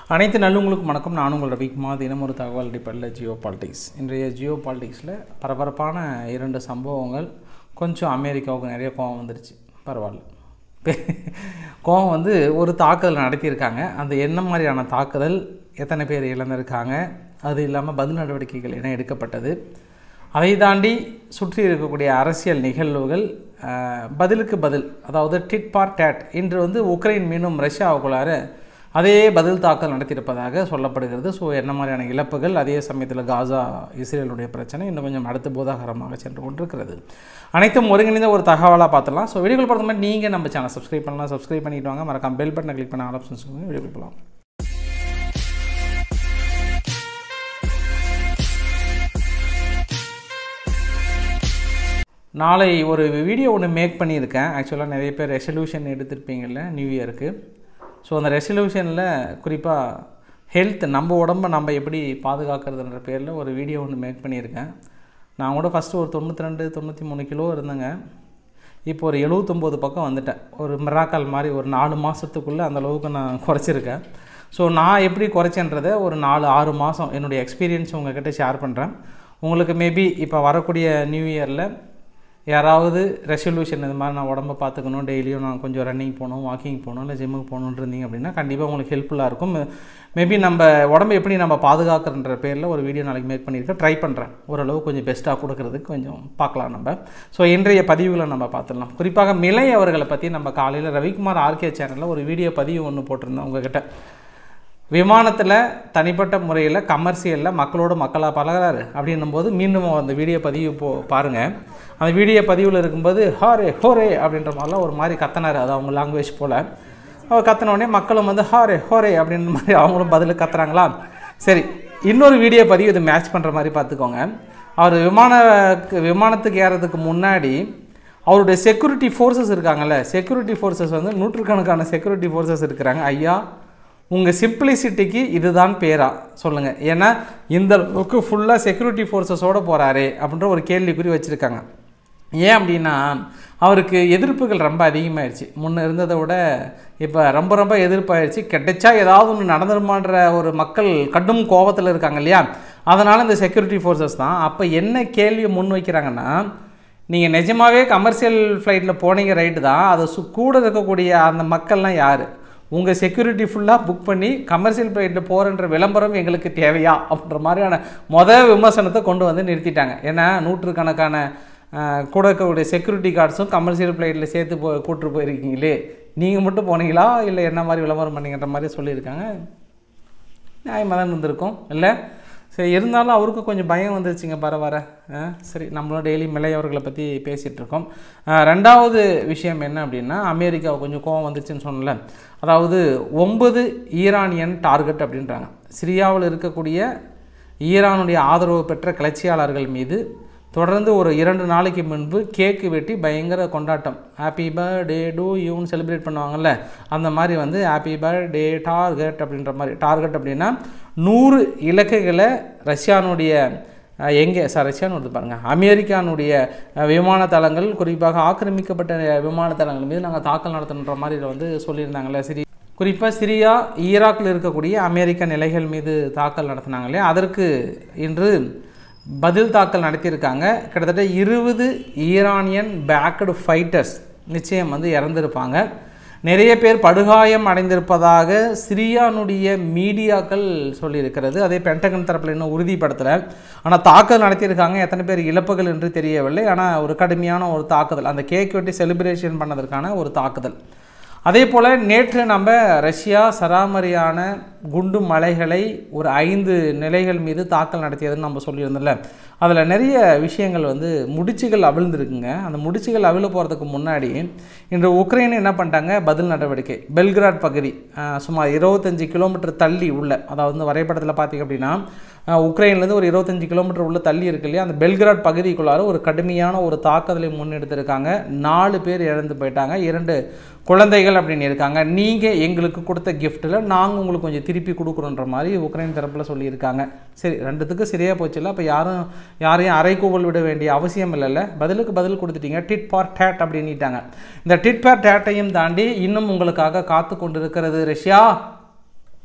அனைத்து நல்லுங்களுக்கும் வணக்கம். நான் உங்கள் ரவிக்குமார். தினம் ஒரு தகவல் அடிப்படையில் ஜியோ பாலிட்டிக்ஸ். இன்றைய ஜியோ பாலிட்டிக்ஸில் பரபரப்பான 2 சம்பவங்கள். கொஞ்சம் அமெரிக்காவுக்கு நிறைய கோவம் வந்துருச்சு. பரவாயில்ல, கோவம் வந்து ஒரு தாக்குதல் நடத்தியிருக்காங்க. அந்த என்ன மாதிரியான தாக்குதல், எத்தனை பேர் இழந்திருக்காங்க, அது இல்லாமல் பதில் நடவடிக்கைகள் என்ன எடுக்கப்பட்டது, அதை தாண்டி சுற்றி இருக்கக்கூடிய அரசியல் நிகழ்வுகள், பதிலுக்கு பதில், அதாவது டிட் ஃபார் டேட். இன்று வந்து உக்ரைன் மீண்டும் ரஷ்யாவுக்குள்ளார அதே பதில் தாக்கல் நடத்தியிருப்பதாக சொல்லப்படுகிறது. ஸோ என்ன மாதிரியான இழப்புகள், அதே சமயத்தில் காசா இஸ்ரேலுடைய பிரச்சனை இன்னும் கொஞ்சம் அடுத்த போதாகரமாக சென்று கொண்டிருக்கிறது. அனைத்தும் ஒருங்கிணைந்த ஒரு தகவலாக பார்த்துலாம். ஸோ வீடியோக்கள் பார்த்த மாதிரி நீங்கள் நம்ம சேனல் சப்ஸ்கிரைப் பண்ணலாம். சப்ஸ்கிரைப் பண்ணிட்டு வாங்க. மறக்காம பெல் பட்டனை கிளிக் பண்ண ஆப்ஷன்ஸ் வீடியோக்கள் போகலாம். நாளை ஒரு வீடியோ ஒன்று மேக் பண்ணியிருக்கேன். ஆக்சுவலாக நிறைய பேர் ரெசல்யூஷன் எடுத்திருப்பீங்கள்ல நியூ இயருக்கு. ஸோ அந்த ரெசல்யூஷனில் குறிப்பாக ஹெல்த், நம்ம உடம்பை நம்ம எப்படி பாதுகாக்கிறதுன்ற பேரில் ஒரு வீடியோ ஒன்று மேக் பண்ணியிருக்கேன். நான் கூட ஃபஸ்ட்டு ஒரு 92-93 கிலோ இருந்தேங்க. இப்போ ஒரு 79 பக்கம் வந்துட்டேன். ஒரு மிராக்கல் மாதிரி ஒரு 4 மாதத்துக்குள்ளே அந்தளவுக்கு நான் குறைச்சிருக்கேன். ஸோ நான் எப்படி குறைச்சேன்றதை ஒரு 4-6 மாதம் என்னுடைய எக்ஸ்பீரியன்ஸ் உங்கள்கிட்ட ஷேர் பண்ணுறேன். உங்களுக்கு மேபி இப்போ வரக்கூடிய நியூ இயரில் யாராவது ரெசல்யூஷன் இது மாதிரி நான் உடம்பை பார்த்துக்கணும், டெய்லியும் நான் கொஞ்சம் ரன்னிங் போகணும், வாக்கிங் போகணும், இல்லை ஜிம்முக்கு போகணுன்னு இருந்தீங்க அப்படின்னா கண்டிப்பாக உங்களுக்கு ஹெல்ப்ஃபுல்லாக இருக்கும். மேபி நம்ம உடம்பை எப்படி நம்ம பாதுகாக்கிறன்ற பேரில் ஒரு வீடியோ நாளைக்கு மேக் பண்ணியிருக்கேன். ட்ரை பண்ணுறேன் ஓரளவு கொஞ்சம் பெஸ்ட்டாக கொடுக்கறதுக்கு கொஞ்சம் பார்க்கலாம் நம்ம. ஸோ இன்றைய பதிவுகளை நம்ம பார்த்துடலாம். குறிப்பாக மிலை அவர்களை பற்றி நம்ம காலையில் ரவிக்குமார் ஆர்கே சேனலில் ஒரு வீடியோ பதிவு ஒன்று போட்டிருந்தேன் உங்கள்கிட்ட. விமானத்தில் தனிப்பட்ட முறையில் கமர்ஷியலில் மக்களோடு மக்களாக பழகிறாரு அப்படின்னும் போது மீண்டும் அந்த வீடியோ பதிவு பாருங்கள். அந்த வீடியோ பதிவில் இருக்கும்போது ஹாரே ஹோரே அப்படின்ற மாதிரிலாம் ஒரு மாதிரி கத்தினார். அது அவங்க லாங்குவேஜ் போல். அவர் கத்தினோடனே மக்களும் வந்து ஹாரே ஹோரே அப்படின்ற மாதிரி அவங்களும் பதில் கத்துறாங்களா. சரி, இன்னொரு வீடியோ பதிவு இது மேட்ச் பண்ணுற மாதிரி பார்த்துக்கோங்க. அவர் விமானத்துக்கு ஏறதுக்கு முன்னாடி அவருடைய செக்யூரிட்டி ஃபோர்ஸஸ் இருக்காங்கல்ல, செக்யூரிட்டி ஃபோர்ஸஸ் வந்து 100கணக்கான செக்யூரிட்டி ஃபோர்ஸஸ் இருக்கிறாங்க. ஐயா, உங்கள் சிம்பிளிசிட்டிக்கு இதுதான் பேரா சொல்லுங்கள். ஏன்னா இந்த அளவுக்கு ஃபுல்லாக செக்யூரிட்டி ஃபோர்ஸஸோடு போகிறாரே அப்படின்ற ஒரு கேள்விக்குறி வச்சுருக்காங்க. ஏன் அப்படின்னா அவருக்கு எதிர்ப்புகள் ரொம்ப அதிகமாகிடுச்சு. முன்னே இருந்ததை விட இப்போ ரொம்ப எதிர்ப்பாயிடுச்சு. கிடைச்சா ஏதாவது ஒன்று நடந்துருமான்ற ஒரு மக்கள் கடும் கோபத்தில் இருக்காங்க இல்லையா. அதனால் இந்த செக்யூரிட்டி ஃபோர்ஸஸ் தான். அப்போ என்ன கேள்வியை முன் வைக்கிறாங்கன்னா, நீங்கள் நிஜமாகவே கமர்ஷியல் ஃப்ளைட்டில் போனீங்க ரைட்டு தான், அதை கூட இருக்கக்கூடிய அந்த மக்கள்லாம் யார்? உங்கள் செக்யூரிட்டி ஃபுல்லாக புக் பண்ணி கமர்ஷியல் ஃப்ளைட்டில் போகிறன்ற விளம்பரம் எங்களுக்கு தேவையா அப்படின்ற மாதிரியான விமர்சனத்தை கொண்டு வந்து நிறுத்திட்டாங்க. ஏன்னா 100கணக்கான கூட இருக்கக்கூடிய செக்யூரிட்டி கார்ட்ஸும் கமர்ஷியல் ஃப்ளைட்டில் சேர்த்து கூப்பிட்டு போயிருக்கீங்களே, நீங்கள் மட்டும் போனீங்களா இல்லை என்ன மாதிரி விளம்பரம் பண்ணிங்கன்ற மாதிரி சொல்லியிருக்காங்க. நியாயமாக தான் இருந்திருக்கும் இல்லை. சரி, இருந்தாலும் அவருக்கும் கொஞ்சம் பயம் வந்துருச்சுங்க வர. சரி, நம்மளும் டெய்லி மிலை அவர்களை பற்றி பேசிகிட்ருக்கோம். 2வது விஷயம் என்ன அப்படின்னா, அமெரிக்காவுக்கு கொஞ்சம் கோவம் வந்துச்சுன்னு சொன்னல. அதாவது 9 ஈரானியன் டார்கெட் அப்படின்றாங்க. சிரியாவில் இருக்கக்கூடிய ஈரானுடைய ஆதரவு பெற்ற கிளர்ச்சியாளர்கள் மீது தொடர்ந்து ஒரு 2 நாளைக்கு முன்பு கேக்கு வெட்டி பயங்கர கொண்டாட்டம், ஹாப்பி பர்த்டே டூ யூன்னு செலிப்ரேட் பண்ணுவாங்கள்ல, அந்த மாதிரி வந்து ஹாப்பி பர்த்டே டார்கெட் அப்படின்ற மாதிரி. டார்கெட் அப்படின்னா 100 இலக்குகளை ரஷ்யானுடைய ரஷ்யான்னு வந்து பாருங்கள், அமெரிக்கானுடைய விமான தளங்கள், குறிப்பாக ஆக்கிரமிக்கப்பட்ட விமான தளங்கள் மீது நாங்கள் தாக்கல் நடத்தணுன்ற மாதிரி வந்து சொல்லியிருந்தாங்களே. குறிப்பாக சிரியா, ஈராக்கில் இருக்கக்கூடிய அமெரிக்க நிலைகள் மீது தாக்கல் நடத்தினாங்களே, அதற்கு இன்று பதில் தாக்கல் நடத்தியிருக்காங்க. கிட்டத்தட்ட 20 ஈரானியன் பேக்கடு ஃபைட்டர்ஸ் நிச்சயம் வந்து இறந்திருப்பாங்க. நிறைய பேர் படுகாயம் அடைந்திருப்பதாக சிரியானுடைய மீடியாக்கள் சொல்லியிருக்கிறது. அதே பென்டகன் தரப்பில் இன்னும் உறுதிப்படுத்தலை. ஆனால் தாக்குதல் நடத்தியிருக்காங்க. எத்தனை பேர் இழப்புகள் என்று தெரியவில்லை. ஆனால் ஒரு கடுமையான ஒரு தாக்குதல், அந்த கேக் வெட்டி செலிப்ரேஷன் பண்ணதற்கான ஒரு தாக்குதல். அதே போல் நேற்று நம்ம ரஷ்யா சராமரியான குண்டு மலைகளை ஒரு 5 நிலைகள் மீது தாக்கல் நடத்தியதுன்னு நம்ம சொல்லியிருந்தோம்ல. அதில் நிறைய விஷயங்கள் வந்து முடிச்சுகள் அவிழ்ந்துருக்குங்க. அந்த முடிச்சுகள் அவிழ போகிறதுக்கு முன்னாடி இன்று உக்ரைன் என்ன பண்ணிட்டாங்க, பதில் நடவடிக்கை. பெல்கிராட் பகுதி சுமார் 25 கிலோமீட்டர் தள்ளி உள்ள, அதாவது வரைபடத்தில் பார்த்திங்க அப்படின்னா உக்ரைன்லேருந்து ஒரு 25 கிலோமீட்டர் உள்ள தள்ளி இருக்கு இல்லையா, அந்த பெல்கிராட் பகுதிக்குள்ளார ஒரு கடுமையான ஒரு தாக்குதலை முன்னெடுத்திருக்காங்க. 4 பேர் இறந்து போயிட்டாங்க, 2 குழந்தைகள் அப்படின்னு இருக்காங்க. நீங்கள் எங்களுக்கு கொடுத்த கிஃப்ட்டில் நாங்கள் உங்களுக்கு கொஞ்சம் திருப்பி கொடுக்குறோன்ற மாதிரி உக்ரைன் தரப்பில் சொல்லியிருக்காங்க. சரி, 2த்துக்கும் சரியாக போச்சுல்ல. அப்போ யாரையும் அரைக்கூவல் விட வேண்டிய அவசியம் இல்லைல்ல. பதிலுக்கு பதில் கொடுத்துட்டீங்க. டிட் ஃபார் டேட் அப்படின்ட்டாங்க. இந்த டிட் ஃபார் டேட்டையும் தாண்டி இன்னும் உங்களுக்காக காத்து கொண்டு இருக்கிறது ரஷ்யா.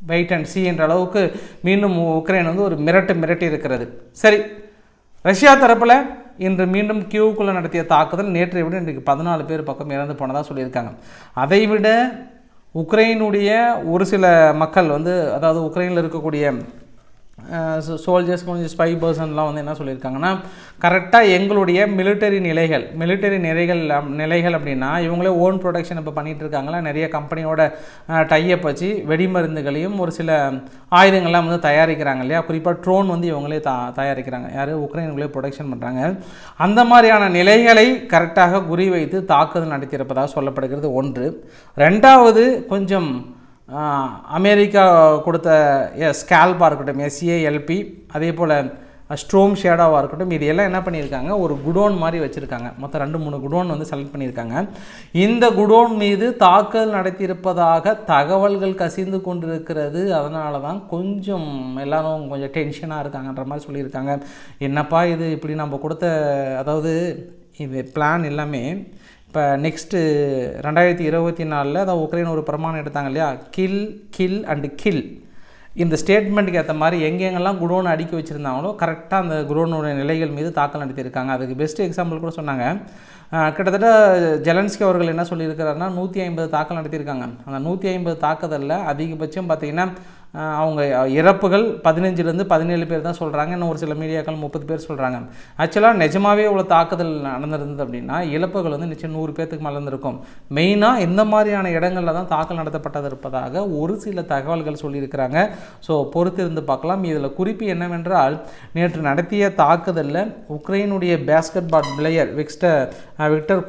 வெயிட் அண்ட் சி என்ற அளவுக்கு மீண்டும் உக்ரைன் வந்து ஒரு மிரட்டி இருக்கிறது. சரி, ரஷ்யா தரப்பில் இன்று மீண்டும் கியூவுக்குள்ளே நடத்திய தாக்குதல் நேற்றை விட இன்றைக்கு 14 பேர் பக்கம் இறந்து போனதாக சொல்லியிருக்காங்க. அதைவிட உக்ரைனுடைய ஒரு சில மக்கள் வந்து, அதாவது உக்ரைனில் இருக்கக்கூடிய சோல்ஜர்ஸ் கொஞ்சம் ஸ்பை பர்சன்லாம் வந்து என்ன சொல்லியிருக்காங்கன்னா, கரெக்டாக எங்களுடைய மிலிட்டரி நிலைகள் அப்படின்னா இவங்களே ஓன் ப்ரொடக்ஷன் இப்போ பண்ணிகிட்டு இருக்காங்களா, நிறைய கம்பெனியோட டையப் வச்சு வெடிமருந்துகளையும் ஒரு சில ஆயுதங்கள்லாம் வந்து தயாரிக்கிறாங்க இல்லையா. குறிப்பாக ட்ரோன் வந்து இவங்களே தயாரிக்கிறாங்க, யார் உக்ரைனுங்களே ப்ரொடக்ஷன் பண்ணுறாங்க. அந்த மாதிரியான நிலைகளை கரெக்டாக குறி வைத்து தாக்குதல் நடத்தியிருப்பதாக சொல்லப்படுகிறது. ஒன்று. ரெண்டாவது, கொஞ்சம் அமெரிக்கா கொடுத்த ஸ்கேல்பாக இருக்கட்டும், SALP, அதே போல் ஸ்ட்ரோம் ஷேடாவாக இருக்கட்டும், இது எல்லாம் என்ன பண்ணியிருக்காங்க, ஒரு குடோன் மாதிரி வச்சுருக்காங்க. மொத்தம் 2-3 குடோன் வந்து செலக்ட் பண்ணியிருக்காங்க. இந்த குடோன் மீது தாக்குதல் நடத்தியிருப்பதாக தகவல்கள் கசிந்து கொண்டிருக்கிறது. அதனால தான் கொஞ்சம் எல்லாரும் கொஞ்சம் டென்ஷனாக இருக்காங்கன்ற மாதிரி சொல்லியிருக்காங்க. என்னப்பா இது இப்படி நம்ம கொடுத்த, அதாவது இது பிளான் எல்லாமே இப்போ நெக்ஸ்ட்டு 2024 அதான் உக்ரைன் ஒரு பிரமாணம் எடுத்தாங்க இல்லையா, கில். இந்த ஸ்டேட்மெண்ட்டுக்கு ஏற்ற மாதிரி எங்கெங்கெல்லாம் குடோன் அடுக்கி வச்சுருந்தாங்களோ கரெக்டாக அந்த குடோனுடைய நிலைகள் மீது தாக்கல் நடத்தியிருக்காங்க. அதுக்கு பெஸ்ட் எக்ஸாம்பிள் கூட சொன்னாங்க. கிட்டத்தட்ட ஜெலன்ஸ்கி அவர்கள் என்ன சொல்லியிருக்கிறாருன்னா 150 தாக்கல் நடத்தியிருக்காங்க. அந்த 150 தாக்குதலில் அதிகபட்சம் பார்த்திங்கன்னா அவங்க இறப்புகள் 15லேருந்து 17 பேர் தான் சொல்கிறாங்க. இன்னும் ஒரு சில மீடியாக்கள் 30 பேர் சொல்கிறாங்க. ஆக்சுவலாக நிஜமாகவே இவ்வளோ தாக்குதல் நடந்திருந்தது அப்படின்னா இழப்புகள் வந்து நிச்சயம் 100 பேர்த்துக்கு மேலே இருந்திருக்கும். மெயினாக இந்த மாதிரியான இடங்களில் தான் தாக்கல் நடத்தப்பட்டது இருப்பதாக ஒரு சில தகவல்கள் சொல்லியிருக்கிறாங்க. ஸோ பொறுத்திருந்து பார்க்கலாம். இதில் குறிப்பு என்னவென்றால், நேற்று நடத்திய தாக்குதலில் உக்ரைனுடைய பேஸ்கெட்பால் பிளேயர் விக்டர்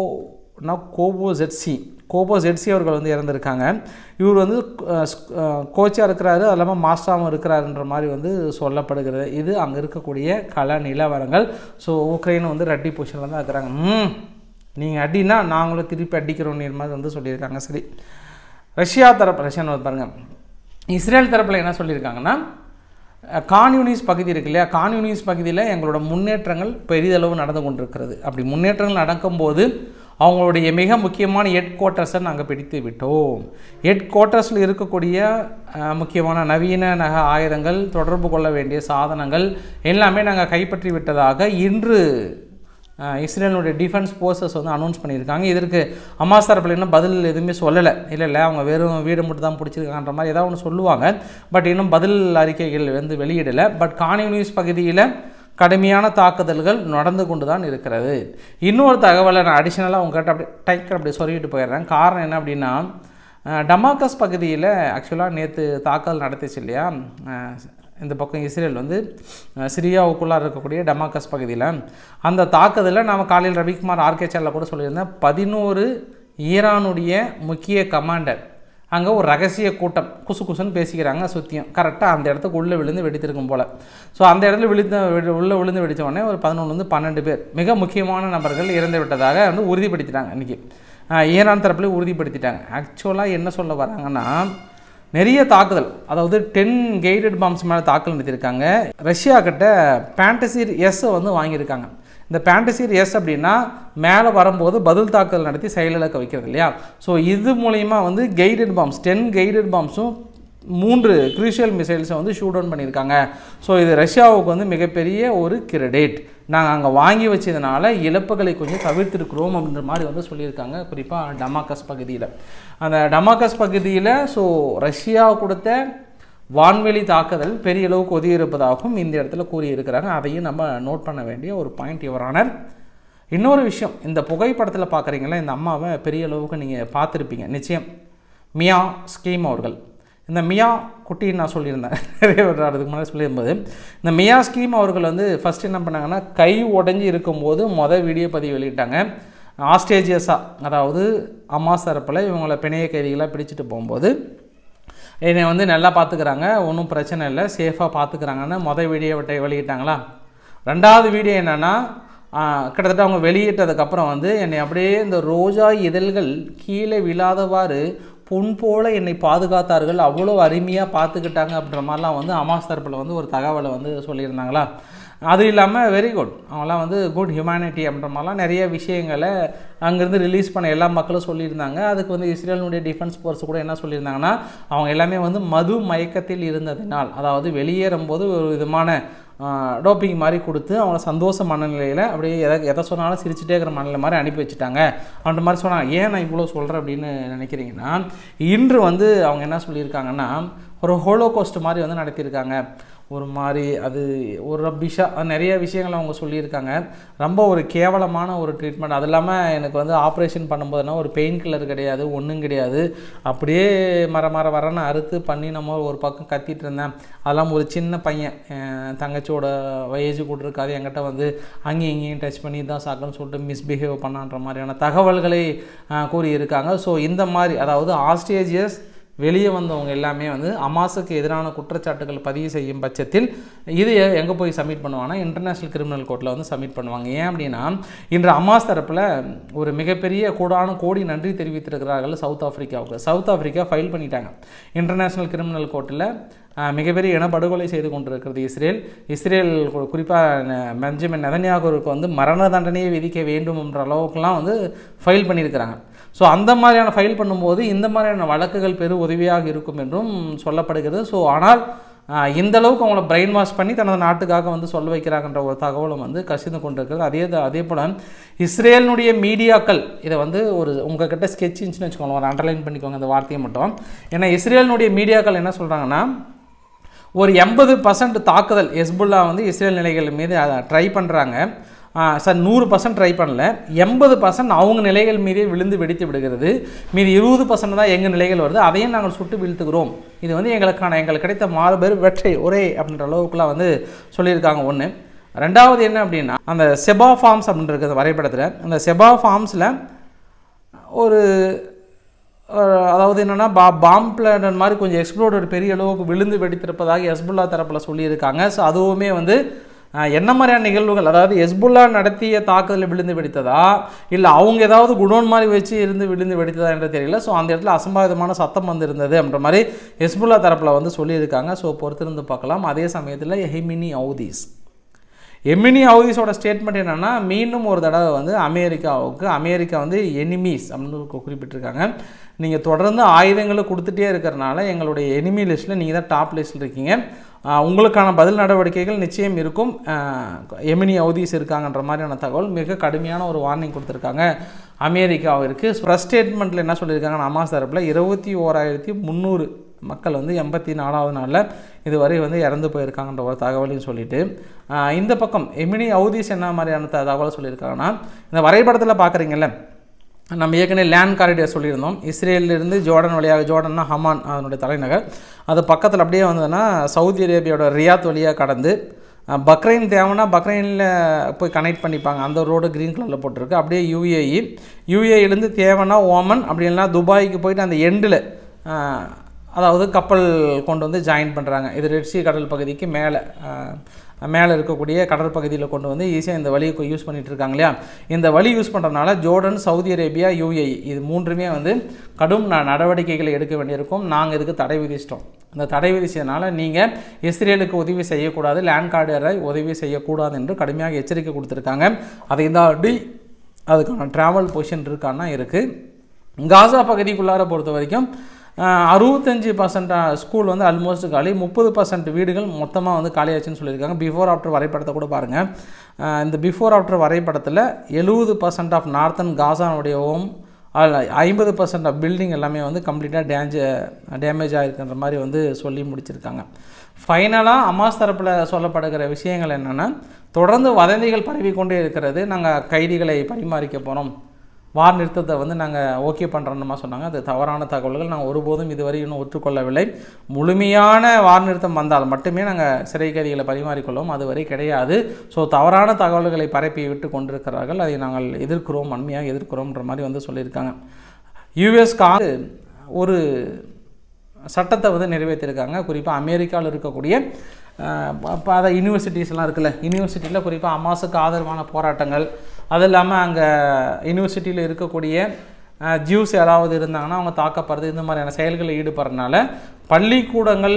கோபோ ஜெட்சி அவர்கள் வந்து இறந்துருக்காங்க. இவர் வந்து கோச்சாக இருக்கிறாரு, அது இல்லாமல் மாஸ்டராகவும் இருக்கிறாருன்ற மாதிரி வந்து சொல்லப்படுகிறது. இது அங்கே இருக்கக்கூடிய கள நிலவரங்கள். ஸோ உக்ரைன் வந்து ரெட்டி பொசிஷனில் தான் இருக்கிறாங்க. நீங்கள் அடினா நாங்களும் திருப்பி அடிக்கிறோம் மாதிரி வந்து சொல்லியிருக்காங்க. சரி, ரஷ்யான்னு பாருங்கள். இஸ்ரேல் தரப்பில் என்ன சொல்லியிருக்காங்கன்னா, கான்யூனிஸ் பகுதி இருக்கு இல்லையா, கான்யூனிஸ் பகுதியில் எங்களோட முன்னேற்றங்கள் பெரிதளவு நடந்து கொண்டிருக்கிறது. அப்படி முன்னேற்றங்கள் நடக்கும்போது அவங்களுடைய மிக முக்கியமான ஹெட் குவார்ட்டர்ஸை நாங்கள் பிடித்து விட்டோம். ஹெட் குவார்ட்டர்ஸில் இருக்கக்கூடிய முக்கியமான நவீன ஆயுதங்கள், தொடர்பு கொள்ள வேண்டிய சாதனங்கள் எல்லாமே நாங்கள் கைப்பற்றி விட்டதாக இன்று இஸ்ரேலுடைய டிஃபென்ஸ் ஃபோர்ஸஸ் வந்து அனௌன்ஸ் பண்ணியிருக்காங்க. இதற்கு ஹமாஸ் தரப்பில் இன்னும் பதில் எதுவுமே சொல்லலை. இல்லை அவங்க வெறும் வீடு மட்டும் தான் பிடிச்சிருக்காங்கன்ற மாதிரி ஏதாவது ஒன்று சொல்லுவாங்க. பட் இன்னும் பதில் அறிக்கைகள் வந்து வெளியிடலை. பட் கான்யூனிஸ் பகுதியில் கடுமையான தாக்குதல்கள் நடந்து கொண்டு தான் இருக்கிறது. இன்னொரு தகவலை நான் அடிஷ்னலாக உங்கள்கிட்ட அப்படியே சொல்லிட்டு போயிடுறேன். காரணம் என்ன அப்படின்னா, டமாக்கஸ் பகுதியில் ஆக்சுவலாக நேற்று தாக்குதல் நடத்திச்சு இல்லையா, இந்த பக்கம் இஸ்ரேல் வந்து சிரியாவுக்குள்ளாக இருக்கக்கூடிய டமாக்கஸ் பகுதியில் அந்த தாக்குதலில் நாம் காலையில் ரவிக்குமார் ஆர்கே சேனலில் கூட சொல்லியிருந்தேன். 11 ஈரானுடைய முக்கிய கமாண்டர் அங்கே ஒரு ரகசிய கூட்டம் குசுன்னு பேசிக்கிறாங்க சுற்றியும். கரெக்டாக அந்த இடத்துக்கு உள்ளே விழுந்து வெடித்திருக்கும் போல். ஸோ அந்த இடத்துல உள்ளே விழுந்து வெடித்த உடனே ஒரு 11-12 பேர் மிக முக்கியமான நபர்கள் இறந்து விட்டதாக வந்து உறுதிப்படுத்திட்டாங்க. இன்றைக்கி ஈரான் தரப்புலேயே உறுதிப்படுத்திட்டாங்க. ஆக்சுவலாக என்ன சொல்ல வராங்கன்னா, நிறைய தாக்குதல், அதாவது 10 கைடட் பாம்ஸ் மேலே தாக்கல் நடத்தியிருக்காங்க. ரஷ்யா கிட்ட பேண்டசிர் எஸ் வந்து வாங்கியிருக்காங்க. இந்த பேண்டசிர் எஸ் அப்படின்னா மேலே வரும்போது பதில் தாக்குதல் நடத்தி செயலிழக்க வைக்கிறது இல்லையா. ஸோ இது மூலயமா வந்து கைடட் பாம்ஸ் 10 கைடட் பாம்ஸும் 3 க்ரூஷியல் மிசைல்ஸை வந்து ஷூட் டவுன் பண்ணியிருக்காங்க. ஸோ இது ரஷ்யாவுக்கு வந்து மிகப்பெரிய ஒரு கிரெடிட். நாங்கள் அங்கே வாங்கி வச்சதுனால இழப்புகளை கொஞ்சம் தவிர்த்திருக்கிறோம் அப்படின்ற மாதிரி வந்து சொல்லியிருக்காங்க. குறிப்பாக டமாக்கஸ் பகுதியில், அந்த டமாக்கஸ் பகுதியில் ஸோ ரஷ்யா கொடுத்த வான்வெளி தாக்குதல் பெரிய அளவுக்கு ஒதுங்கி இருப்பதாகவும் இந்த இடத்துல கூறியிருக்கிறாங்க. அதையும் நம்ம நோட் பண்ண வேண்டிய ஒரு பாயிண்ட் யுவரானர். இன்னொரு விஷயம், இந்த புகைப்படத்தில் பார்க்குறீங்களா, இந்த அம்மாவை பெரிய அளவுக்கு நீங்கள் பார்த்துருப்பீங்க நிச்சயம். மியா ஸ்கீம் அவர்கள். இந்த மியா குட்டின்னு நான் சொல்லியிருந்தேன் நிறைய அதுக்கு முன்னாடி சொல்லியிருந்தது. இந்த மியா ஸ்கீம் அவர்கள் வந்து ஃபஸ்ட்டு என்ன பண்ணாங்கன்னா, கை உடஞ்சி இருக்கும்போது வீடியோ பதிவு வெளியிட்டாங்க. ஆஸ்ட்ரேஜியஸாக, அதாவது ஹமாஸ் தரப்பில் இவங்களை பிணைய கைதிகளாக பிடிச்சிட்டு போகும்போது என்னை வந்து நல்லா பார்த்துக்கிறாங்க, ஒன்றும் பிரச்சனை இல்லை, சேஃபாக பார்த்துக்கிறாங்கன்னு வீடியோ வெளியிட்டாங்களா. ரெண்டாவது வீடியோ என்னென்னா, கிட்டத்தட்ட அவங்க வெளியிட்டதுக்கப்புறம் வந்து என்னை அப்படியே இந்த ரோஜா இதழ்கள் கீழே விழாதவாறு பொன் போல என்னை பாதுகாத்தார்கள், அவ்வளோ அருமையாக பார்த்துக்கிட்டாங்க அப்படின்ற மாதிரிலாம் வந்து ஹமாஸ் தரப்பில் வந்து ஒரு தகவலை வந்து சொல்லியிருந்தாங்களா. அது இல்லாமல் வெரி குட், அவங்களாம் வந்து குட் ஹியூமனிட்டி அப்படின்ற மாதிரிலாம் நிறைய விஷயங்களை அங்கேருந்து ரிலீஸ் பண்ண எல்லா மக்களும் சொல்லியிருந்தாங்க. அதுக்கு வந்து இஸ்ரேலுடைய டிஃபென்ஸ் ஃபோர்ஸ் கூட என்ன சொல்லியிருந்தாங்கன்னா, அவங்க எல்லாமே வந்து மது மயக்கத்தில் இருந்ததினால், அதாவது வெளியேறும்போது ஒரு விதமான டோப்பிங் மாதிரி கொடுத்து அவங்கள சந்தோஷ மனநிலையில் அப்படியே எதை சொன்னாலும் சிரிச்சுட்டே இருக்கிற மனநிலை மாதிரி அனுப்பி வச்சுட்டாங்க அப்படின்ற மாதிரி சொன்னாங்க. ஏன் நான் இவ்வளோ சொல்கிறேன் அப்படின்னு நினைக்கிறீங்கன்னா, இன்று வந்து அவங்க என்ன சொல்லியிருக்காங்கன்னா, ஒரு ஹோலோகாஸ்ட் மாதிரி வந்து நடத்தியிருக்காங்க. ஒரு மாதிரி அது ஒரு ரப்பிஷாக நிறைய விஷயங்கள் அவங்க சொல்லியிருக்காங்க. ரொம்ப ஒரு கேவலமான ஒரு ட்ரீட்மெண்ட். அது இல்லாமல் எனக்கு வந்து ஆப்ரேஷன் பண்ணும்போதுனா ஒரு பெயின் கில்லர் கிடையாது, ஒன்றும் கிடையாது, அப்படியே வரன்னு அறுத்து பண்ணி நம்ம ஒரு பக்கம் கத்திட்டு இருந்தேன். அதெல்லாம் ஒரு சின்ன பையன் தங்கச்சியோட வயசு கூட இருக்காது, என்கிட்ட வந்து அங்கேயும் இங்கேயும் டச் பண்ணி தான் சாக்குன்னு சொல்லிட்டு மிஸ்பிஹேவ் பண்ணான்ற மாதிரியான தகவல்களை கூறியிருக்காங்க. ஸோ இந்த மாதிரி அதாவது ஆஸ்ட்ரேஜியஸ் வெளியே வந்தவங்க எல்லாமே வந்து ஹமாஸுக்கு எதிரான குற்றச்சாட்டுகள் பதிவு செய்யும் பட்சத்தில் இது எங்கே போய் சப்மிட் பண்ணுவாங்கன்னா இன்டர்நேஷ்னல் கிரிமினல் கோர்ட்டில் வந்து சப்மிட் பண்ணுவாங்க. ஏன் அப்படின்னா, இன்று ஹமாஸ் தரப்பில் ஒரு மிகப்பெரிய கோடி நன்றி தெரிவித்திருக்கிறார்கள் சவுத் ஆஃப்ரிக்காவுக்கு. சவுத் ஆஃப்ரிக்கா ஃபைல் பண்ணிட்டாங்க இன்டர்நேஷ்னல் கிரிமினல் கோர்ட்டில். மிகப்பெரிய இனப்படுகொலை செய்து கொண்டிருக்கிறது இஸ்ரேல் குறிப்பாக பெஞ்சமின் நெதன்யாகுவுக்கு வந்து மரண தண்டனையை விதிக்க வேண்டும் என்ற அளவுக்குலாம் வந்து ஃபைல் பண்ணியிருக்கிறாங்க. ஸோ அந்த மாதிரியான ஃபைல் பண்ணும்போது இந்த மாதிரியான வழக்குகள் உதவியாக இருக்கும் என்றும் சொல்லப்படுகிறது. ஸோ ஆனால் இந்த அளவுக்கு அவங்கள பிரெயின் வாஷ் பண்ணி தனது நாட்டுக்காக வந்து சொல்ல வைக்கிறாங்கன்ற ஒரு தகவலும் வந்து கசிந்து கொண்டிருக்கிறது. அதே போல் இஸ்ரேலினுடைய மீடியாக்கள் இதை வந்து ஒரு உங்கள்கிட்ட ஸ்கெட்ச் இருந்துச்சுன்னு வச்சுக்கோங்க, ஒரு அண்டர்லைன் பண்ணிக்கோங்க அந்த வார்த்தையை மட்டும். ஏன்னா இஸ்ரேலினுடைய மீடியாக்கள் என்ன சொல்கிறாங்கன்னா, ஒரு 80% தாக்குதல் ஹெஸ்புல்லா வந்து இஸ்ரேல் நிலைகள் மீது ட்ரை பண்ணுறாங்க. சார் 100% ட்ரை பண்ணல, 80% அவங்க நிலைகள் மீதே விழுந்து வெடித்து விடுகிறது. மீது 20% தான் எங்கள் நிலைகள் வருது, அதையும் நாங்கள் சுட்டு வீழ்த்துக்கிறோம். இது வந்து எங்களுக்கு கிடைத்த மாறுபெரும் வெற்றி ஒரே அப்படின்ற அளவுக்குலாம் வந்து சொல்லியிருக்காங்க. ஒன்று. ரெண்டாவது என்ன அப்படின்னா, அந்த செபா ஃபார்ம்ஸ் அப்படின்றது வரைபடத்தில், அந்த செபா ஃபார்ம்ஸில் ஒரு அதாவது என்னென்னா பாம் பிளான் மாதிரி கொஞ்சம் எக்ஸ்ப்ளோர்ட் பெரிய அளவுக்கு விழுந்து வெடித்திருப்பதாக ஹெஸ்புல்லா தரப்பில் சொல்லியிருக்காங்க. ஸோ அதுவுமே வந்து என்ன மாதிரியான நிகழ்வுகள், அதாவது ஹெஸ்புல்லா நடத்திய தாக்குதலில் விழுந்து வெடித்ததா இல்லை அவங்க ஏதாவது குடோன் மாதிரி வச்சு விழுந்து வெடித்ததா என்று தெரியல. ஸோ அந்த இடத்துல அசம்பாவிதமான சத்தம் வந்து இருந்தது அப்படின்ற மாதிரி ஹெஸ்புல்லா தரப்பில் வந்து சொல்லியிருக்காங்க. ஸோ பொறுத்திருந்து பார்க்கலாம். அதே சமயத்தில் எமினி ஹவுதீஸோட ஸ்டேட்மெண்ட் என்னென்னா, மீண்டும் ஒரு தடவை வந்து அமெரிக்கா வந்து எனிமீஸ் அப்படின்னு குறிப்பிட்டிருக்காங்க. நீங்கள் தொடர்ந்து ஆயுதங்களை கொடுத்துட்டே இருக்கிறனால எங்களுடைய எனிமி லிஸ்ட்டில் நீங்கள் தான் டாப் லிஸ்ட்டில் இருக்கீங்க, உங்களுக்கான பதில் நடவடிக்கைகள் நிச்சயம் இருக்கும், எமினி ஹவுதீஸ் இருக்காங்கன்ற மாதிரியான தகவல் மிக கடுமையான ஒரு வார்னிங் கொடுத்துருக்காங்க அமெரிக்காவிற்கு. ப்ரெஸ் ஸ்டேட்மெண்ட்டில் என்ன சொல்லியிருக்காங்கன்னா, ஹமாஸ் தரப்பில் 21,300 மக்கள் வந்து 84வது நாளில் இதுவரை வந்து இறந்து போயிருக்காங்கன்ற ஒரு தகவலையும் சொல்லிவிட்டு, இந்த பக்கம் எமினி ஹவுதீஸ் என்ன மாதிரியான தகவல் சொல்லியிருக்காங்கன்னா, இந்த வரைபடத்தில் பார்க்குறீங்கல்ல, நம்ம ஏற்கனவே லேண்ட் காரிடார் சொல்லியிருந்தோம். இஸ்ரேலிருந்து ஜோர்டன் வழியாக, ஜோர்டன்னா ஹமான் அதனுடைய தலைநகர், அது பக்கத்தில் அப்படியே வந்ததுன்னா சவுதி அரேபியாவோட ரியாத் வழியாக கடந்து பக்ரைன் தேவைன்னா பக்ரைனில் போய் கனெக்ட் பண்ணிப்பாங்க, அந்த ரோடு க்ரீன் கலரில் போட்டிருக்கு. அப்படியே யூஏஇலேருந்து தேவைன்னா ஓமன், அப்படி இல்லைனா துபாய்க்கு போயிட்டு அந்த எண்டில் அதாவது கப்பல் கொண்டு வந்து ஜாயின் பண்ணுறாங்க. இது ரெட்சி கடல் பகுதிக்கு மேலே இருக்கக்கூடிய கடற்பகுதியில் கொண்டு வந்து ஈஸியாக இந்த வழியை யூஸ் பண்ணிகிட்டு இருக்காங்க இல்லையா. இந்த வழி யூஸ் பண்ணுறதுனால ஜோர்டன், சவுதி அரேபியா, யூஏஇ இது மூன்றுமே வந்து கடும் நடவடிக்கைகளை எடுக்க வேண்டியிருக்கும். நாங்கள் இதுக்கு தடை விதிச்சிட்டோம். இந்த தடை விதிச்சதுனால நீங்கள் இஸ்ரேலுக்கு உதவி செய்யக்கூடாது, லேண்ட் காரிடாரை உதவி செய்யக்கூடாது என்று கடுமையாக எச்சரிக்கை கொடுத்துருக்காங்க. அதை தாண்டி அதுக்கான ட்ராவல் பொசிஷன் இருக்கான்னா இருக்குது. காசா பகுதிக்குள்ளார பொறுத்த வரைக்கும் 65% ஸ்கூல் வந்து ஆல்மோஸ்ட் காலி, 30% வீடுகள் மொத்தமாக வந்து காலியாச்சுன்னு சொல்லியிருக்காங்க. பிஃபோர் ஆஃப்டர் வரைபடத்தை கூட பாருங்கள். இந்த பிஃபோர் ஆஃப்டர் வரைபடத்தில் 70% ஆஃப் நார்த்தன் காசானுடைய ஹோம், 50% ஆஃப் பில்டிங் எல்லாமே வந்து கம்ப்ளீட்டாக டேமேஜ் ஆகிருக்குன்ற மாதிரி வந்து சொல்லி முடிச்சிருக்காங்க. ஃபைனலாக ஹமாஸ் தரப்பில் சொல்லப்படுகிற விஷயங்கள் என்னென்னா, தொடர்ந்து வதந்திகள் பரவிக்கொண்டே இருக்கிறது. நாங்கள் கைதிகளை பரிமாறிக்க போகிறோம், வார் நிறுத்தத்தை வந்து நாங்கள் ஓகே பண்ணுறோன்னு சொன்னாங்க. அது தவறான தகவல்கள். நாங்கள் ஒருபோதும் இதுவரை இன்னும் ஒற்றுக்கொள்ளவில்லை. முழுமையான வார் நிறுத்தம் வந்தால் மட்டுமே நாங்கள் சிறை கைதிகளை பரிமாறிக்கொள்வோம், அதுவரை கிடையாது. ஸோ தவறான தகவல்களை பரப்பி விட்டு கொண்டிருக்கிறார்கள், அதை நாங்கள் எதிர்க்கிறோம், வன்மையாக எதிர்க்கிறோம்ன்ற மாதிரி வந்து சொல்லியிருக்காங்க. யுஎஸ்க்கு ஒரு சட்டத்தை வந்து நிறைவேற்றியிருக்காங்க. குறிப்பாக அமெரிக்காவில் இருக்கக்கூடிய அதை யூனிவர்சிட்டிஸ்லாம் இருக்குல்ல, யூனிவர்சிட்டியில் குறிப்பாக ஹமாஸுக்கு ஆதரவான போராட்டங்கள், அது இல்லாமல் அங்கே யூனிவர்சிட்டியில் இருக்கக்கூடிய ஜூஸ் யாராவது இருந்தாங்கன்னா அவங்க தாக்கப்படுறது, இந்த மாதிரியான செயல்களில் ஈடுபடுறதுனால பள்ளிக்கூடங்கள்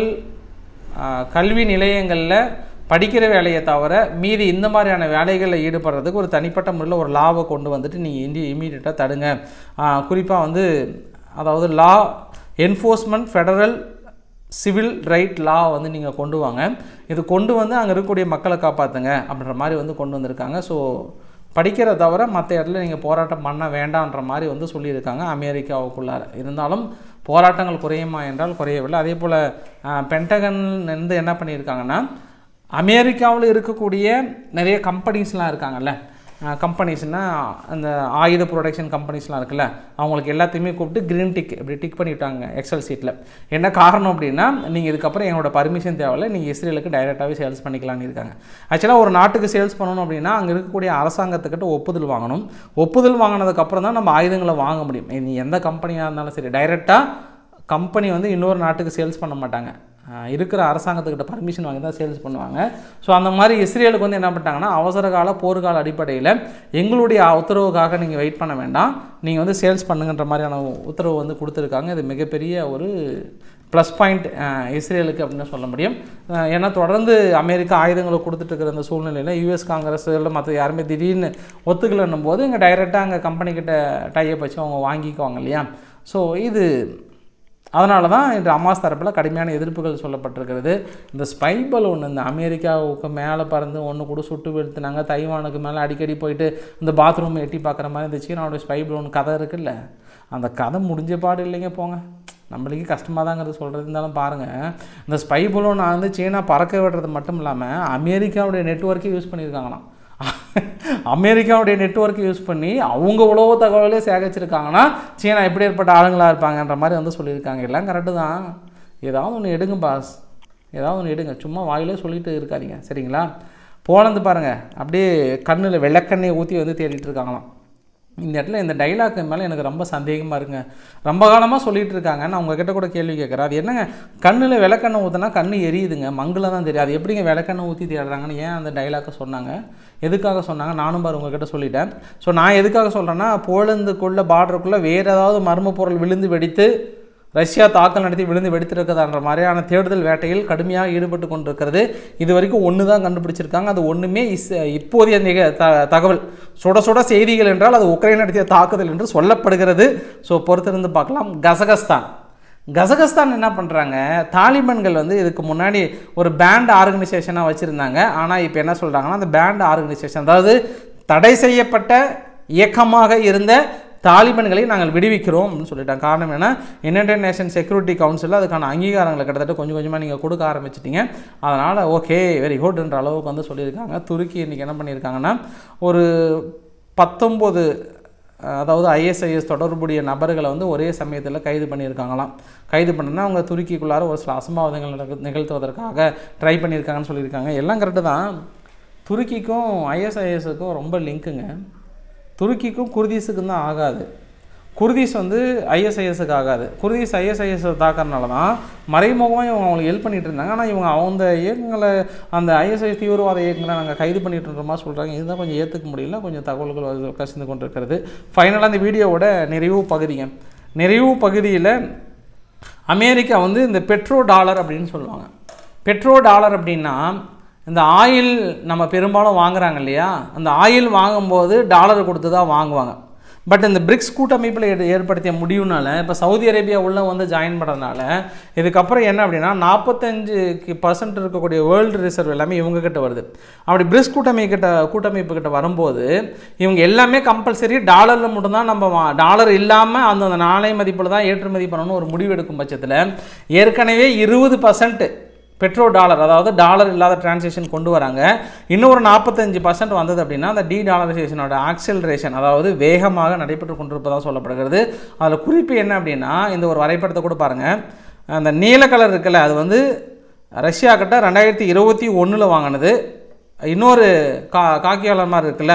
கல்வி நிலையங்களில் படிக்கிற வேலையை தவிர மீதி இந்த மாதிரியான வேலைகளில் ஈடுபடுறதுக்கு ஒரு தனிப்பட்ட முறையில் ஒரு லாவை கொண்டு வந்துட்டு நீங்கள் இமீடியட்டாக தடுங்க. குறிப்பாக வந்து அதாவது law enforcement federal civil right law வந்து நீங்கள் கொண்டு வாங்க. இது கொண்டு வந்து அங்கே இருக்கக்கூடிய மக்களை காப்பாற்றுங்க அப்படின்ற மாதிரி வந்து கொண்டு வந்திருக்காங்க. ஸோ படிக்கிறத தவிர மற்ற இடத்துல நீங்கள் போராட்டம் பண்ண வேண்டான்ற மாதிரி வந்து சொல்லியிருக்காங்க அமெரிக்காவுக்குள்ளார. இருந்தாலும் போராட்டங்கள் குறையுமா என்றால் குறையவில்லை. அதே போல் பென்டகன் வந்து என்ன பண்ணியிருக்காங்கன்னா, அமெரிக்காவில் இருக்கக்கூடிய நிறைய கம்பெனிஸ்லாம் இருக்காங்கல்ல, கம்பெனிஸ்னால் அந்த ஆயுத ப்ரொடக்ஷன் கம்பெனிஸ்லாம் இருக்குல்ல, அவங்களுக்கு எல்லாத்தையுமே கூப்பிட்டு க்ரீன் டிக் இப்படி டிக் பண்ணிவிட்டாங்க எக்ஸல் சீட்டில். என்ன காரணம் அப்படின்னா, நீங்கள் இதுக்கப்புறம் எங்களோட பர்மிஷன் தேவையில்லை, நீங்கள் இஸ்ரேலுக்கு டைரெக்டாகவே சேல்ஸ் பண்ணிக்கலான்னு இருக்காங்க. ஆக்சுவலாக ஒரு நாட்டுக்கு சேல்ஸ் பண்ணணும் அப்படின்னா அங்கே இருக்கக்கூடிய அரசாங்கத்துக்கிட்ட ஒப்புதல் வாங்கணும். ஒப்புதல் வாங்கினதுக்கப்புறம் தான் நம்ம ஆயுதங்களை வாங்க முடியும். நீ எந்த கம்பெனியாக இருந்தாலும் சரி, டைரெக்டாக கம்பெனி வந்து இன்னொரு நாட்டுக்கு சேல்ஸ் பண்ண மாட்டாங்க, இருக்கிற அரசாங்கத்துக்கிட்ட பர்மிஷன் வாங்கி தான் சேல்ஸ் பண்ணுவாங்க. ஸோ அந்த மாதிரி இஸ்ரேலுக்கு வந்து என்ன பண்ணிட்டாங்கன்னா, அவசர கால போர்க்கால அடிப்படையில் எங்களுடைய உத்தரவுக்காக நீங்கள் வெயிட் பண்ண வேண்டாம், நீங்கள் வந்து சேல்ஸ் பண்ணுங்கன்ற மாதிரியான உத்தரவு வந்து கொடுத்துருக்காங்க. இது மிகப்பெரிய ஒரு ப்ளஸ் பாயிண்ட் இஸ்ரேலுக்கு அப்படின்னு சொல்ல முடியும். ஏன்னா தொடர்ந்து அமெரிக்கா ஆயுதங்களை கொடுத்துட்டு இருக்கிற அந்த சூழ்நிலையில் யூஎஸ் காங்கிரஸ் இல்லை மற்ற யாருமே திடீர்னு ஒத்துக்கலைன்னும் போது இங்கே டைரெக்டாக அங்கே கம்பெனிக்கிட்ட டைப் வச்சு அவங்க வாங்கிக்குவாங்க இல்லையா. ஸோ இது அதனால தான் இன்று ஹமாஸ் தரப்பில் கடுமையான எதிர்ப்புகள் சொல்லப்பட்டிருக்கிறது. இந்த ஸ்பை பலூன் இந்த அமெரிக்காவுக்கு மேலே பறந்து ஒன்று கூட சுட்டு வீழ்த்தினாங்க, தைவானுக்கு மேலே அடிக்கடி போயிட்டு இந்த பாத்ரூம் எட்டி பார்க்குற மாதிரி இந்த சீனாவுடைய ஸ்பை பலூன் கதை இருக்குல்ல, அந்த கதை முடிஞ்ச பாடு இல்லைங்க போங்க, நம்மளுக்கு கஷ்டமாக தாங்கிறது சொல்கிறது. இருந்தாலும் பாருங்கள், இந்த ஸ்பை பலூன் வந்து சீனா பறக்க விடுறது மட்டும் இல்லாமல் அமெரிக்காவுடைய நெட்வொர்க்கை யூஸ் பண்ணியிருக்காங்களாம். அமெரிக்காவுடைய நெட்வொர்க்கை யூஸ் பண்ணி அவங்க உளவு தகவலே சேகரிச்சிருக்காங்கன்னா சீனா எப்படி ஏற்பட்ட ஆளுங்களாக இருப்பாங்கன்ற மாதிரி வந்து சொல்லியிருக்காங்க. எல்லாம் கரெக்டு தான், ஏதாவது ஒன்று எடுங்க பாஸ், ஏதாவது ஒன்று எடுங்க, சும்மா வாயிலே சொல்லிட்டு இருக்காதீங்க சரிங்களா. போலந்து பாருங்கள், அப்படியே கண்ணில் வெள்ளக்கண்ணையை ஊற்றி வந்து தேடிட்டு இருக்காங்களாம். இந்த இடத்துல இந்த டைலாக் மேலே எனக்கு ரொம்ப சந்தேகமாக இருக்குங்க. ரொம்ப காலமாக சொல்லிகிட்டு இருக்காங்க, நான் உங்ககிட்ட கூட கேள்வி கேட்குறேன், அது என்னங்க கண்ணில் விளக்கெண்ணை ஊற்றினா கண்ணு எரியுதுங்க, மங்கில் தான் தெரியும், அது எப்படிங்க விளக்கெண்ணை ஊற்றி தேடுறாங்கன்னு ஏன் அந்த டைலாக்கை சொன்னாங்க, எதுக்காக சொன்னாங்க, நானும் பாரு உங்ககிட்ட சொல்லிட்டேன். ஸோ நான் எதுக்காக சொல்கிறேன்னா, போலந்துக்குள்ளே பார்டருக்குள்ளே வேறு ஏதாவது மர்ம பொருள் விழுந்து வெடித்து ரஷ்யா தாக்கல் நடத்தி விழுந்து வெடித்திருக்கிறதான்ற மாதிரியான தேடுதல் வேட்டையில் கடுமையாக ஈடுபட்டு கொண்டிருக்கிறது. இது வரைக்கும் ஒன்று தான் கண்டுபிடிச்சிருக்காங்க, அது ஒன்றுமே இப்போதைய தகவல், சுட சுட செய்திகள் என்றால் அது உக்ரைன் நடத்திய தாக்குதல் என்று சொல்லப்படுகிறது. ஸோ பொறுத்திருந்து பார்க்கலாம். கசகஸ்தான் என்ன பண்ணுறாங்க, தாலிபான்கள் வந்து இதுக்கு முன்னாடி ஒரு பேண்ட் ஆர்கனைசேஷனாக வச்சுருந்தாங்க. ஆனால் இப்போ என்ன சொல்கிறாங்கன்னா, அந்த பேண்ட் ஆர்கனைசேஷன் அதாவது தடை செய்யப்பட்ட இயக்கமாக இருந்த தாலிபான்களை நாங்கள் விடுவிக்கிறோம் அப்படின்னு சொல்லிட்டாங்க. காரணம் என்ன, யுனைடெட் நேஷன் செக்யூரிட்டி கவுன்சிலில் அதுக்கான அங்கீகாரங்களை கிட்டத்தட்ட கொஞ்சம் கொஞ்சமாக நீங்கள் கொடுக்க ஆரம்பிச்சிட்டிங்க, அதனால் ஓகே வெரி குட்ன்ற அளவுக்கு வந்து சொல்லியிருக்காங்க. துருக்கி இன்றைக்கி என்ன பண்ணியிருக்காங்கன்னா, ஒரு 19 அதாவது ஐஎஸ்ஐஎஸ் தொடர்புடைய நபர்களை வந்து ஒரே சமயத்தில் கைது பண்ணியிருக்காங்களாம். கைது பண்ணனா அவங்க துருக்கிக்குள்ளார ஒரு சில அசம்பாவிதங்கள் நிகழ்த்துவதற்காக ட்ரை பண்ணியிருக்காங்கன்னு சொல்லியிருக்காங்க. எல்லாம் கரெக்டு தான். துருக்கிக்கும் ஐஎஸ்ஐஎஸுக்கும் ரொம்ப லிங்க்குங்க. துருக்கிக்கும் குர்தீஸுக்கும் தான் ஆகாது, குர்தீஸ் வந்து ஐஎஸ்ஐஎஸுக்கு ஆகாது. குர்தீஸ் ஐஎஸ்ஐஎஸ் தாக்கறனால தான் மறைமுகமாக இவங்க அவங்களுக்கு ஹெல்ப் பண்ணிகிட்டு இருந்தாங்க. ஆனால் இவங்க அந்த இயக்கங்களை, அந்த ஐஎஸ்ஐஎஸ் தீவிரவாத இயக்கங்களை நாங்கள் கைது பண்ணிகிட்டு மாதிரி சொல்கிறாங்க. இதுதான் கொஞ்சம் ஏற்றுக்க முடியல, கொஞ்சம் தகவல்கள் கசிந்து கொண்டு இருக்கிறது. ஃபைனலாக அந்த வீடியோவோட நிறைவு பகுதியில் அமெரிக்கா வந்து இந்த பெட்ரோ டாலர் அப்படின்னு சொல்லுவாங்க. பெட்ரோ டாலர் அப்படின்னா இந்த ஆயில் நம்ம பெரும்பாலும் வாங்குறாங்க இல்லையா, அந்த ஆயில் வாங்கும்போது டாலர் கொடுத்து தான் வாங்குவாங்க. பட் இந்த பிரிக்ஸ் கூட்டமைப்பில் ஏற்படுத்திய முடிவுனால இப்போ சவுதி அரேபியா உள்ளே வந்து ஜாயின் பண்ணுறதுனால இதுக்கப்புறம் என்ன அப்படின்னா 45% இருக்கக்கூடிய வேர்ல்டு ரிசர்வ் எல்லாமே இவங்ககிட்ட வருது. அப்படி பிரிக்ஸ் கூட்டமைப்பு கிட்ட வரும்போது இவங்க எல்லாமே கம்பல்சரி டாலரில் மட்டும்தான் நம்ம டாலர் இல்லாமல் அந்த நாணய மதிப்பில் தான் ஏற்றுமதி பண்ணணும்னு ஒரு முடிவு எடுக்கும் பட்சத்தில் ஏற்கனவே 20% பெட்ரோ டாலர் அதாவது டாலர் இல்லாத டிரான்சாக்ஷன் கொண்டு வராங்க. இன்னொரு 45% வந்தது அப்படின்னா அந்த டாலரைசேஷனோட ஆக்சலரேஷன் அதாவது வேகமாக நடைபெற்று கொண்டிருப்பதாக சொல்லப்படுகிறது. அதில் குறிப்பு என்ன அப்படின்னா, இந்த ஒரு வரைபடத்தை கூட பாருங்கள். அந்த நீல கலர் இருக்குல்ல, அது வந்து ரஷ்யா கிட்ட 2021 வாங்கினது. இன்னொரு காக்கி கலர் மாதிரி இருக்குல்ல,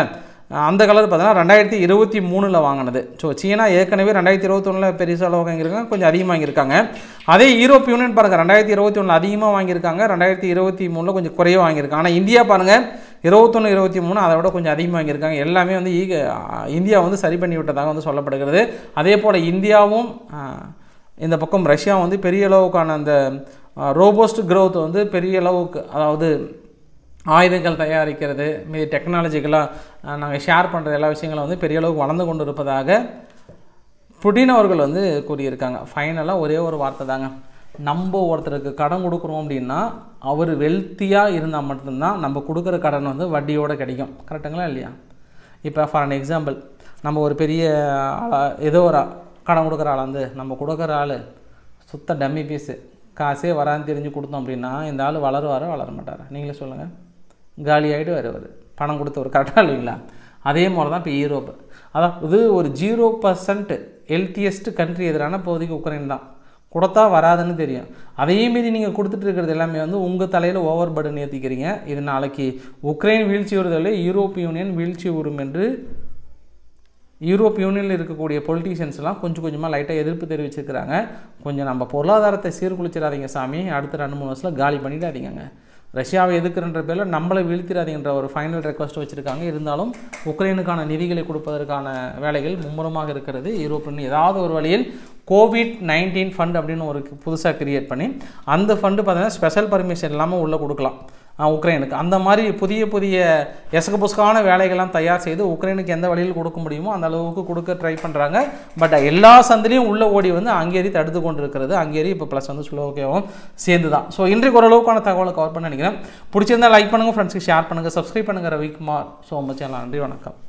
அந்த கலர் பார்த்தீங்கன்னா 2023 வாங்கினது. ஸோ சீனா ஏற்கனவே 2021 பெரிய அளவு வாங்கியிருக்காங்க, கொஞ்சம் அதிகமாக வாங்கியிருக்காங்க. அதே யூரோப் யூனியன் பாருங்கள் 2021 அதிகமாக வாங்கியிருக்காங்க, 2023 கொஞ்சம் குறைய வாங்கியிருக்காங்க. ஆனால் இந்தியா பாருங்கள் 21, 23 அதை விட கொஞ்சம் அதிகமாக வாங்கியிருக்காங்க. எல்லாமே வந்து இந்தியா வந்து சரி பண்ணி விட்டதாக வந்து சொல்லப்படுகிறது. அதே போல் இந்தியாவும் இந்த பக்கம் ரஷ்யா வந்து பெரிய அளவுக்கான அந்த ரோபோஸ்ட் க்ரோத் வந்து பெரிய அளவுக்கு, அதாவது ஆயுதங்கள் தயாரிக்கிறது, மீது டெக்னாலஜிக்கலாக நாங்கள் ஷேர் பண்ணுற எல்லா விஷயங்களும் வந்து பெரிய அளவுக்கு வளர்ந்து கொண்டு இருப்பதாக புடின் அவர்கள் வந்து கூறியிருக்காங்க. ஃபைனலாக ஒரே ஒரு வார்த்தை தாங்க, நம்ம ஒருத்தருக்கு கடன் கொடுக்குறோம் அப்படின்னா அவர் வெல்த்தியாக இருந்தால் மட்டும்தான் நம்ம கொடுக்குற கடன் வந்து வட்டியோடு கிடைக்கும். கரெக்டுங்களா இல்லையா? இப்போ ஃபார் அன் எக்ஸாம்பிள், நம்ம ஒரு பெரிய ஏதோ ஒரு கடன் கொடுக்குற ஆள் வந்து நம்ம கொடுக்குற ஆள் சுத்த டம்மி பீஸு, காசே வரான்னு தெரிஞ்சு கொடுத்தோம் அப்படின்னா இந்த ஆள் வளர மாட்டார். நீங்களே சொல்லுங்கள், காலி ஆகிட்டு வருவார் பணம் கொடுத்தவர். கரெக்டாக இல்லைங்களா? அதே போல் தான் இப்போ யூரோப்பு, அதாவது ஒரு 0% ஹெல்த்தியஸ்ட் கண்ட்ரி எதிரான இப்போதைக்கு உக்ரைன் தான். கொடுத்தா வராதுன்னு தெரியும், அதே மீறி நீங்கள் கொடுத்துட்டு இருக்கிறது எல்லாமே வந்து உங்கள் தலையில் ஓவர் பர்டன் ஏற்றிக்கிறீங்க. இது நாளைக்கு உக்ரைன் வீழ்ச்சி வருவதில்லை, யூரோப் யூனியன் வீழ்ச்சி வரும் என்று யூரோப் யூனியனில் இருக்கக்கூடிய பொலிட்டீஷியன்ஸ்லாம் கொஞ்சம் கொஞ்சமாக லைட்டாக எதிர்ப்பு தெரிவிச்சிருக்கிறாங்க. கொஞ்சம் நம்ம பொருளாதாரத்தை சீர்குலைச்சிடாதீங்க சாமி, அடுத்த 2-3 வருஷத்தில் காலி பண்ணிடாதீங்க. ரஷ்யாவை எதுக்குறன்ற பேரில் நம்மளை வீழ்த்திடாதீங்கன்ற ஒரு ஃபைனல் ரெக்வஸ்ட் வச்சுருக்காங்க. இருந்தாலும் உக்ரைனுக்கான நிதிகளை கொடுப்பதற்கான வேலைகள் மும்முரமாக இருக்கிறது. யூரோப்பியன் ஏதாவது ஒரு வழியில் COVID-19 ஃபண்ட் அப்படின்னு ஒரு புதுசாக கிரியேட் பண்ணி அந்த ஃபண்டு பார்த்தீங்கன்னா ஸ்பெஷல் பர்மிஷன் இல்லாமல் உள்ளே கொடுக்கலாம் உக்ரைனுக்கு. அந்த மாதிரி புதிய எசகபுஸ்கான வேலைகள்லாம் தயார் செய்து உக்ரைனுக்கு எந்த வழியில் கொடுக்க முடியுமோ அந்த அளவுக்கு கொடுக்க ட்ரை பண்ணுறாங்க. பட் எல்லா சந்திலையும் உள்ள ஓடி வந்து ஹங்கேரி தடுத்து கொண்டு இருக்கிறது. ஹங்கேரி இப்போ ப்ளஸ் வந்து ஸ்லோவாக்கியாவும் சேர்ந்து தான். ஸோ இன்றைக்கு ஓரளவுக்கான தகவலை கவர் பண்ண நினைக்கிறேன். பிடிச்சிருந்தால் லைக் பண்ணுங்கள், ஃப்ரெண்ட்ஸுக்கு ஷேர் பண்ணுங்கள், சப்ஸ்கிரைப் பண்ணுங்கள். Ravikumar so much. நன்றி, வணக்கம்.